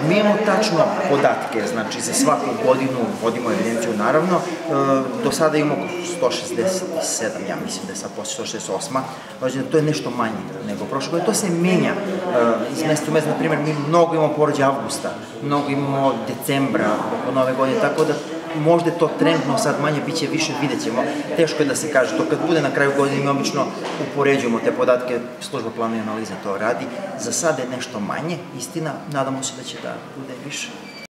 Mi imamo tačno podatke, znači za svaku godinu vodimo evidenciju naravno, do sada imamo 167, ja mislim da je sad posle 168, to je nešto manje nego prošle godine, to se menja iz mesta u mesta, na primjer mi mnogo imamo porođaja avgusta, mnogo imamo decembra, oko nove godine, tako da možda je to trendno sad manje, bit će više, vidjet ćemo, teško je da se kaže, to kad bude na kraju godine mi obično upoređujemo te podatke, služba plana i analiza to radi, za sada je nešto manje, istina, nadamo se da će da bude više.